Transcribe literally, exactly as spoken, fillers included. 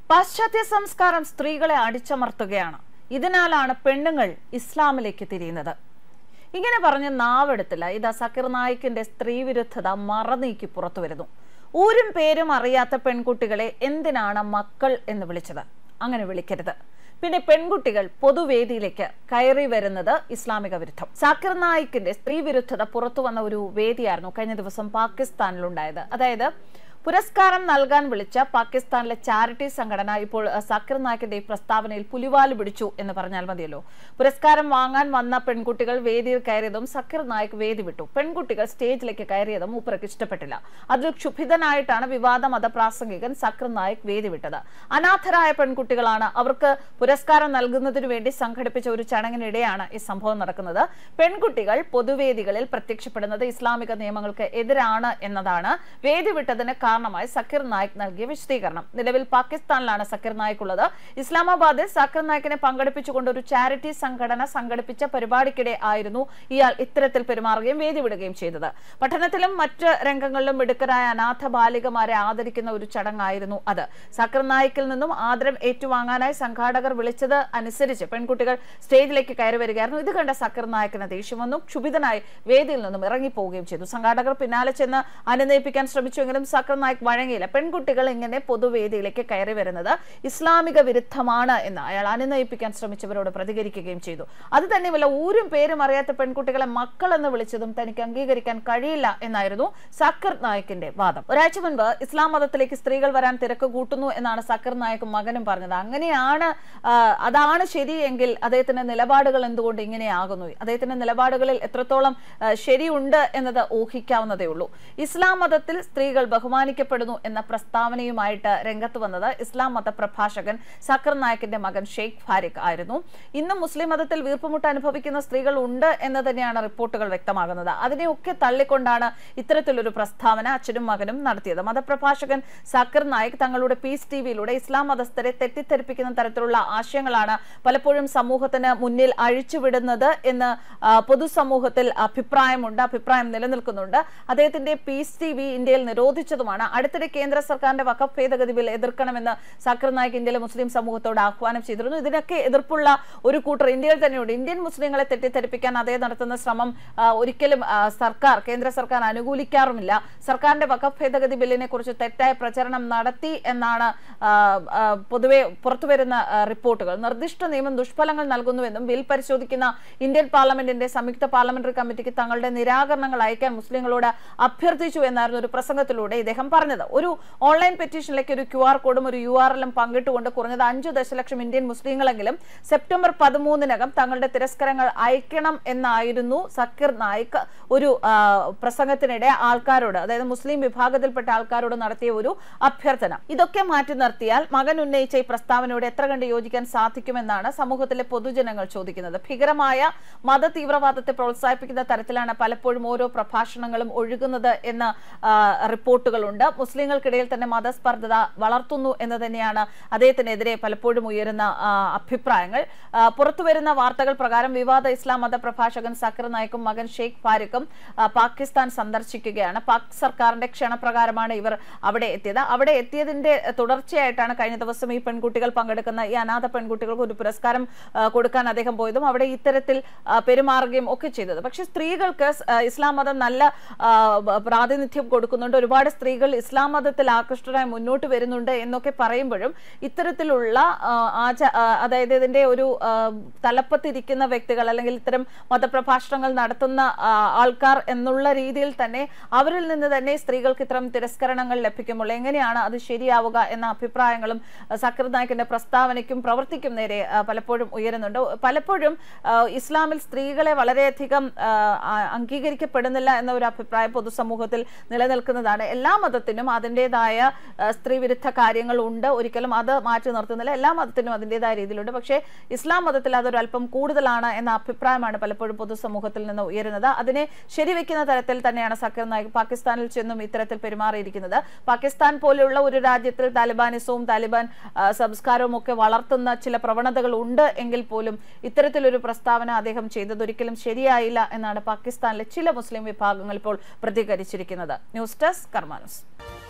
പാശ്ചാത്യ സംസ്കാരം സ്ത്രീകളെ അടിച്ചമർത്തുകയാണ്. ഇതിനാലാണ് പെണ്ണുങ്ങൾ ഇസ്ലാമിലേക്ക് തിരിയുന്നത്. ഇങ്ങനെ പറഞ്ഞ് നാവെടുത്തില്ല. ഇതാ സക്കീർ നായിക്കിന്റെ സ്ത്രീവിരുദ്ധത മറനീക്കി പുറത്തു വരുന്നു. ഊരും പേരും അറിയാത്ത പെൺകുട്ടികളെ എന്തിനാണ് മക്കൾ എന്ന് വിളിച്ചത്? അങ്ങനെ വിളിക്കരുത്. പിന്നെ പെൺകുട്ടികൾ പൊതുവേദിയിലേക്ക് കയറി വരുന്നത് ഇസ്ലാമിക വിരുദ്ധം. സക്കീർ നായിക്കിന്റെ സ്ത്രീവിരുദ്ധത പുറത്തു വന്ന ഒരു വേദിയായിരുന്നു കഴിഞ്ഞ ദിവസം പാകിസ്ഥാനിലുണ്ടായത്. അതായത് പുരസ്കാരം നൽകാൻ വിളിച്ച പാകിസ്ഥാനിലെ ചാരിറ്റി സംഘടന ഇപ്പോൾ സക്കീർ നായിക്കിന്റെ ഈ പ്രസ്താവനയിൽ പുലിവാല് പിടിച്ചു എന്ന് പറഞ്ഞാൽ മതിയല്ലോ. പുരസ്കാരം വാങ്ങാൻ വന്ന പെൺകുട്ടികൾ വേദിയിൽ കയറിയതും സക്കീർ നായിക് വേദി വിട്ടു. പെൺകുട്ടികൾ സ്റ്റേജിലേക്ക് കയറിയതും മൂപ്പർക്ക് ഇഷ്ടപ്പെട്ടില്ല. അതിൽ ക്ഷുഭിതനായിട്ടാണ് വിവാദ മതപ്രാസംഗികൻ സക്കീർ നായിക് വേദി വിട്ടത്. അനാഥരായ പെൺകുട്ടികളാണ്. അവർക്ക് പുരസ്കാരം നൽകുന്നതിനു വേണ്ടി സംഘടിപ്പിച്ച ഒരു ചടങ്ങിനിടെയാണ് ഈ സംഭവം നടക്കുന്നത്. പെൺകുട്ടികൾ പൊതുവേദികളിൽ പ്രത്യക്ഷപ്പെടുന്നത് ഇസ്ലാമിക നിയമങ്ങൾക്ക് എതിരാണ് എന്നതാണ് വേദി വിട്ടതിന് കാരണമായി സക്കീർ നായിക് നൽകിയ വിശദീകരണം. നിലവിൽ പാകിസ്ഥാനിലാണ് സക്കീർ നായിക് ഉള്ളത്. ഇസ്ലാമാബാദിൽ സക്കീർ നായിക്കിനെ പങ്കെടുപ്പിച്ചുകൊണ്ട് ഒരു ചാരിറ്റി സംഘടന സംഘടിപ്പിച്ച പരിപാടിക്കിടെ ആയിരുന്നു ഇയാൾ ഇത്തരത്തിൽ പെരുമാറുകയും വേദി വിടുകയും ചെയ്തത്. പഠനത്തിലും മറ്റ് രംഗങ്ങളിലും മിടുക്കരായ അനാഥ ബാലികമാരെ ആദരിക്കുന്ന ഒരു ചടങ്ങായിരുന്നു അത്. സക്കീർ നായിക്കിൽ നിന്നും ആദരം ഏറ്റുവാങ്ങാനായി സംഘാടകർ വിളിച്ചത് അനുസരിച്ച് പെൺകുട്ടികൾ സ്റ്റേജിലേക്ക് കയറി വരികയായിരുന്നു. ഇത് കണ്ട സക്കീർ നായിക്കിന് ദേഷ്യം വന്നു. ക്ഷുഭിതനായി വേദിയിൽ നിന്നും ഇറങ്ങിപ്പോവുകയും ചെയ്തു. സംഘാടകർ പിന്നാലെ ചെന്ന് അനുനയിപ്പിക്കാൻ ശ്രമിച്ചുവെങ്കിലും സക്കീർ നായിക് വഴങ്ങിയില്ല. പെൺകുട്ടികൾ ഇങ്ങനെ പൊതുവേദിയിലേക്ക് കയറി വരുന്നത് ഇസ്ലാമിക വിരുദ്ധമാണ് എന്ന് അയാൾ അനുനയിപ്പിക്കാൻ ശ്രമിച്ചവരോട് പ്രതികരിക്കുകയും ചെയ്തു. അത് തന്നെയുമല്ല, ഊരും പേരും അറിയാത്ത പെൺകുട്ടികളെ മക്കൾ എന്ന് വിളിച്ചതും തനിക്ക് അംഗീകരിക്കാൻ കഴിയില്ല എന്നായിരുന്നു സക്കീർ നായിക്കിന്റെ വാദം. ഒരാഴ്ച മുൻപ് ഇസ്ലാം മതത്തിലേക്ക് സ്ത്രീകൾ വരാൻ തിരക്ക് കൂട്ടുന്നു എന്നാണ് സക്കീർ നായിക്കും മകനും പറഞ്ഞത്. അങ്ങനെയാണ് അതാണ് ശരിയെങ്കിൽ അദ്ദേഹത്തിന്റെ നിലപാടുകൾ എന്തുകൊണ്ട് ഇങ്ങനെയാകുന്നു? അദ്ദേഹത്തിന്റെ നിലപാടുകളിൽ എത്രത്തോളം ശരിയുണ്ട് എന്നത് ഊഹിക്കാവുന്നതേ ഉള്ളൂ. ഇസ്ലാം മതത്തിൽ സ്ത്രീകൾ ബഹുമാനിക്കപ്പെടുന്നു എന്ന പ്രസ്താവനയുമായിട്ട് രംഗത്ത് വന്നത് ഇസ്ലാം മത പ്രഭാഷകൻ സക്കീർ നായിക്കിന്റെ മകൻ ഷെയ്ഖ് ഫാരിഖ് ആയിരുന്നു. ഇന്നും മുസ്ലിം മതത്തിൽ വീർപ്പുമുട്ട് അനുഭവിക്കുന്ന സ്ത്രീകൾ ഉണ്ട് എന്ന് തന്നെയാണ് റിപ്പോർട്ടുകൾ വ്യക്തമാകുന്നത്. അതിനെയൊക്കെ തള്ളിക്കൊണ്ടാണ് ഇത്തരത്തിലൊരു പ്രസ്താവന അച്ഛനും മകനും നടത്തിയത്. മതപ്രഭാഷകൻ സക്കീർ നായിക് തങ്ങളുടെ പീസ് ടിവിയിലൂടെ ഇസ്ലാം മതസ്ഥരെ തെറ്റിദ്ധരിപ്പിക്കുന്ന തരത്തിലുള്ള ആശയങ്ങളാണ് പലപ്പോഴും സമൂഹത്തിന് മുന്നിൽ അഴിച്ചുവിടുന്നത് എന്ന് പൊതുസമൂഹത്തിൽ അഭിപ്രായമുണ്ട്, അഭിപ്രായം നിലനിൽക്കുന്നുണ്ട്. അദ്ദേഹത്തിന്റെ പീസ് ടി വി ഇന്ത്യയിൽ നിരോധിച്ചതുമാണ്. അടുത്തിടെ കേന്ദ്ര സർക്കാരിന്റെ വഖഫ് ഭേദഗതി ബിൽ എതിർക്കണമെന്ന് സക്കീർ നായിക് ഇന്ത്യയിലെ മുസ്ലിം സമൂഹത്തോട് ആഹ്വാനം ചെയ്തിരുന്നു. ഇതിനൊക്കെ എതിർപ്പുള്ള ഒരു കൂട്ടർ ഇന്ത്യയിൽ തന്നെയുണ്ട്. ഇന്ത്യൻ മുസ്ലിങ്ങളെ തെറ്റിദ്ധരിപ്പിക്കാൻ അദ്ദേഹം നടത്തുന്ന ശ്രമം ഒരിക്കലും സർക്കാർ കേന്ദ്ര സർക്കാർ അനുകൂലിക്കാറുമില്ല. സർക്കാരിന്റെ വഖഫ് ഭേദഗതി ബില്ലിനെ കുറിച്ച് തെറ്റായ പ്രചരണം നടത്തി എന്നാണ് പൊതുവെ പുറത്തുവരുന്ന റിപ്പോർട്ടുകൾ. നിർദ്ദിഷ്ട നിയമം ദുഷ്ഫലങ്ങൾ നൽകുന്നുവെന്നും ബിൽ പരിശോധിക്കുന്ന ഇന്ത്യൻ പാർലമെന്റിന്റെ സംയുക്ത പാർലമെന്ററി കമ്മിറ്റിക്ക് തങ്ങളുടെ നിരാകരണങ്ങൾ അയക്കാൻ മുസ്ലിങ്ങളോട് അഭ്യർത്ഥിച്ചു എന്നായിരുന്നു ഒരു പ്രസംഗത്തിലൂടെ ഇദ്ദേഹം പറഞ്ഞത്. ഒരു ഓൺലൈൻ പെറ്റീഷനിലേക്ക് ഒരു ക്യു ആർ കോഡും ഒരു യു ആർ എല്ലും പങ്കിട്ടുകൊണ്ട് കുറഞ്ഞത് അഞ്ചു ദശലക്ഷം ഇന്ത്യൻ മുസ്ലിങ്ങളെങ്കിലും സെപ്റ്റംബർ പതിമൂന്നിനകം തങ്ങളുടെ തിരസ്കരങ്ങൾ അയക്കണം എന്നായിരുന്നു സക്കീർ നായിക് ഒരു പ്രസംഗത്തിനിടെ ആൾക്കാരോട്, അതായത് മുസ്ലിം വിഭാഗത്തിൽപ്പെട്ട ആൾക്കാരോട് നടത്തിയ ഒരു അഭ്യർത്ഥന. ഇതൊക്കെ മാറ്റി നിർത്തിയാൽ മകൻ ഉന്നയിച്ച ഈ പ്രസ്താവനയോട് എത്ര കണ്ട് യോജിക്കാൻ സാധിക്കുമെന്നാണ് സമൂഹത്തിലെ പൊതുജനങ്ങൾ ചോദിക്കുന്നത്. ഭീകരമായ മത തീവ്രവാദത്തെ പ്രോത്സാഹിപ്പിക്കുന്ന തരത്തിലാണ് പലപ്പോഴും ഓരോ പ്രഭാഷണങ്ങളും ഒഴുകുന്നത് എന്ന് റിപ്പോർട്ടുകളുണ്ട്. മുസ്ലിങ്ങൾക്കിടയിൽ തന്നെ മതസ്പർദ്ധത വളർത്തുന്നു എന്ന് തന്നെയാണ് അദ്ദേഹത്തിനെതിരെ പലപ്പോഴും ഉയരുന്ന അഭിപ്രായങ്ങൾ. പുറത്തുവരുന്ന വാർത്തകൾ പ്രകാരം വിവാദ ഇസ്ലാം മത പ്രഭാഷകൻ സക്കീർ നായിക്കും മകൻ ഷെയ്ഖ് ഫാരിഖും പാകിസ്ഥാൻ സന്ദർശിക്കുകയാണ്. പാക് സർക്കാരിന്റെ ക്ഷണപ്രകാരമാണ് ഇവർ അവിടെ എത്തിയത്. അവിടെ എത്തിയതിന്റെ തുടർച്ചയായിട്ടാണ് കഴിഞ്ഞ ദിവസം ഈ പെൺകുട്ടികൾ പങ്കെടുക്കുന്ന ഈ അനാഥ പെൺകുട്ടികൾക്ക് ഒരു പുരസ്കാരം കൊടുക്കാൻ അദ്ദേഹം പോയതും അവിടെ ഇത്തരത്തിൽ പെരുമാറുകയും ഒക്കെ ചെയ്തത്. പക്ഷെ സ്ത്രീകൾക്ക് ഇസ്ലാം മതം നല്ല പ്രാതിനിധ്യം കൊടുക്കുന്നുണ്ട്, ഒരുപാട് സ്ത്രീകൾ ഇസ്ലാം മതത്തിൽ ആകൃഷ്ടരായി മുന്നോട്ട് വരുന്നുണ്ട് എന്നൊക്കെ പറയുമ്പോഴും ഇത്തരത്തിലുള്ള അതായത് ഇതിന്റെ ഒരു തലപ്പത്തിരിക്കുന്ന വ്യക്തികൾ അല്ലെങ്കിൽ ഇത്തരം മതപ്രഭാഷണങ്ങൾ നടത്തുന്ന ആൾക്കാർ എന്നുള്ള രീതിയിൽ തന്നെ അവരിൽ നിന്ന് തന്നെ സ്ത്രീകൾക്ക് ഇത്തരം തിരസ്കരണങ്ങൾ ലഭിക്കുമ്പോൾ എങ്ങനെയാണ് അത് ശരിയാവുക എന്ന അഭിപ്രായങ്ങളും സക്കീർ നായിക്കിന്റെ പ്രസ്താവനയ്ക്കും പ്രവൃത്തിക്കും നേരെ പലപ്പോഴും ഉയരുന്നുണ്ട്. പലപ്പോഴും ഇസ്ലാമിൽ സ്ത്രീകളെ വളരെയധികം അംഗീകരിക്കപ്പെടുന്നില്ല എന്ന ഒരു അഭിപ്രായം പൊതുസമൂഹത്തിൽ നിലനിൽക്കുന്നതാണ്. എല്ലാ മതത്തിനും അതിൻ്റെതായ സ്ത്രീ വിരുദ്ധ കാര്യങ്ങൾ ഉണ്ട്, ഒരിക്കലും അത് മാറ്റി നിർത്തുന്നില്ല. എല്ലാ മതത്തിനും അതിൻ്റെതായ രീതിയിലുണ്ട്. പക്ഷേ ഇസ്ലാം മതത്തിൽ അതൊരു അല്പം കൂടുതലാണ് എന്ന അഭിപ്രായമാണ് പലപ്പോഴും പൊതുസമൂഹത്തിൽ നിന്ന് ഉയരുന്നത്. അതിനെ ശരിവെക്കുന്ന തരത്തിൽ തന്നെയാണ് സക്കീർ നായിക് പാകിസ്ഥാനിൽ ചെന്നും ഇത്തരത്തിൽ പെരുമാറിയിരിക്കുന്നത്. പാകിസ്ഥാൻ പോലെയുള്ള ഒരു രാജ്യത്തിൽ താലിബാനിസവും താലിബാൻ സംസ്കാരവും ഒക്കെ വളർത്തുന്ന ചില പ്രവണതകൾ ഉണ്ട് എങ്കിൽ പോലും ഇത്തരത്തിലൊരു പ്രസ്താവന അദ്ദേഹം ചെയ്തത് ഒരിക്കലും ശരിയായില്ല എന്നാണ് പാകിസ്ഥാനിലെ ചില മുസ്ലിം വിഭാഗങ്ങൾ ഇപ്പോൾ പ്രതികരിച്ചിരിക്കുന്നത്. News desk Karma news.